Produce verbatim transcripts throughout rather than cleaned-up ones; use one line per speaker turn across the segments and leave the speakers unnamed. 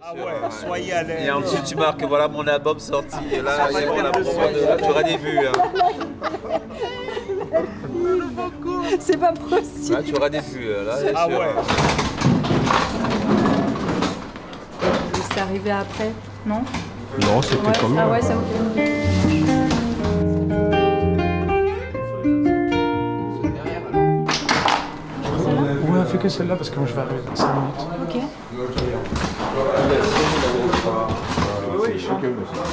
Ah ouais, soyez à l'aise.
Et en dessous tu marques voilà mon album sorti. Et là, il y a mon album de là, tu auras des vues. Hein.
C'est pas possible.
Là, tu auras des vues. Là,
ah
sûr.
ouais.
C'est arrivé après, non?
Non, c'était
ouais.
comme...
Ah ouais, ça vous fait...
Ouais, on fait que celle-là parce que moi je vais arriver dans cinq minutes.
Ok.
Oui, oui, chacun.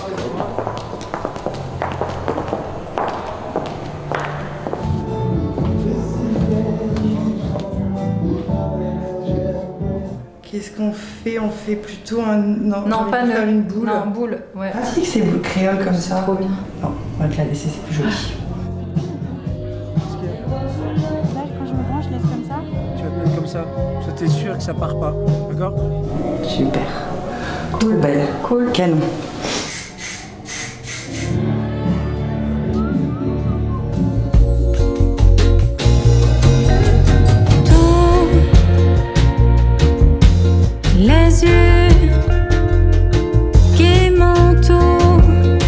Qu'est-ce qu'on fait? On fait plutôt un... Non,
non pas
faire une boule.
Non, boule, ouais.
Ah, tu dis que c'est boule créole comme ça.
Trop bien.
Non, on va te la laisser, c'est plus joli.
Là, quand je me branche, je laisse comme ça.
Tu vas te mettre comme ça, ça t'es sûr que ça part pas, d'accord?
Super. Cool, belle. Cool. Canon.
Les yeux qui m'entourent,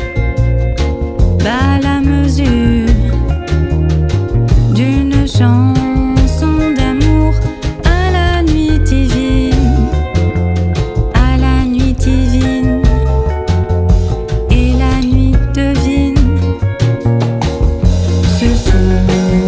à la mesure d'une chanson d'amour à la nuit divine, à la nuit divine, et la nuit devine ce son.